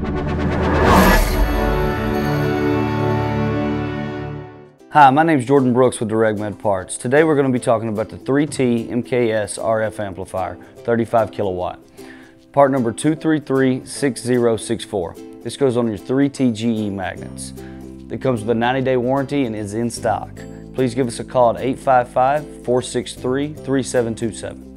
Hi, my name is Jordan Brooks with DirectMed Parts. Today we're going to be talking about the 3T MKS RF amplifier, 35 kilowatt. Part number 2336064. This goes on your 3T GE magnets. It comes with a 90-day warranty and is in stock. Please give us a call at 855-463-3727.